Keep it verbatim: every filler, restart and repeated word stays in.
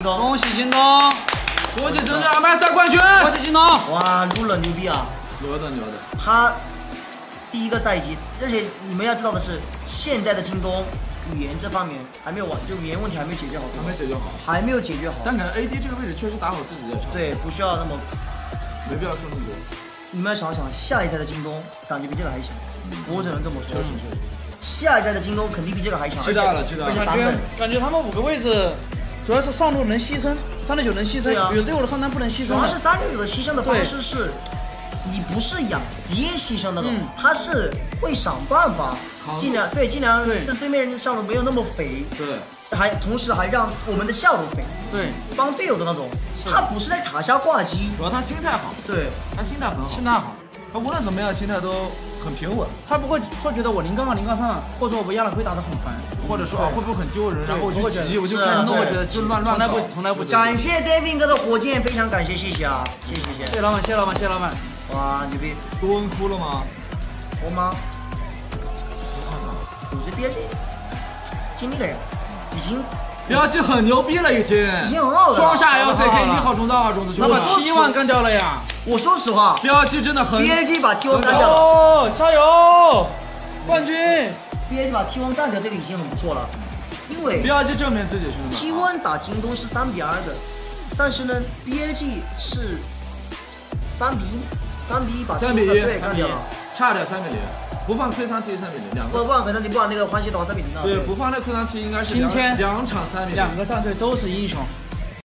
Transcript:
东， 恭喜京东， 国际争取二百赛冠军， 恭喜京东！ 哇，撸了牛逼啊！ 牛的牛的。 他第一个赛季，而且你们要知道的是，现在的京东语言这方面还没有完，就语言问题还没有解决好， 还没解决好， 还没有解决好。 但感觉 A D 这个位置确实打好自己的球， 对，不需要那么， 没必要说那么多。 你们要想想，下一代的京东感觉比这个还强，我只能这么说。 确实确实。 下一代的京东肯定比这个还强。 期待了，期待了。 感觉感觉他们五个位置，主要是上路能牺牲，三六九能牺牲，有六的上单不能牺牲。 主要是三六九的牺牲的方式是，你不是养爹牺牲那种，他是会想办法，尽量对尽量让对面人上路没有那么肥， 对， 还同时还让我们的下路肥， 对， 帮队友的那种。他不是在塔下挂机， 主要他心态好， 对， 他心态很好， 心态好， 他无论怎么样心态都很平稳， 他不会会觉得我零杠二零杠三，或者说我被压了会打得很烦， 或者说啊会不会很丢人，然后我就急，我就开始弄，我觉得就乱乱从来不从来不。 感谢 David 哥的火箭，非常感谢，谢谢啊，谢谢谢谢。 谢谢老板，谢谢老板，谢谢老板。 哇，牛逼！ 多恩哭了吗？ 我吗？我觉得 B L G 经历了呀，已经 B L G 很牛逼了，已经， 已经很好了。 双杀 L C K 一号种子、二号种子， 他把 T 一干掉了呀！ 我说实话 ，B L G 真的很 ，B L G 把 T 一干掉了， 哦，加油，冠军 ！B L G 把 T 一干掉，这个已经很不错了，因为 B L G 证明自己兄弟 T 一打京东是三比二的，但是呢 ，B L G 是三比一，三比一把 T 一对干掉了， 差点三比零。不放 Q 三 T 三比零，两个不不放 Q 三 T， 不放那个欢喜的话三比零。 对，不放那 Q 三 T 应该是今天两场三比零， 两个战队都是英雄。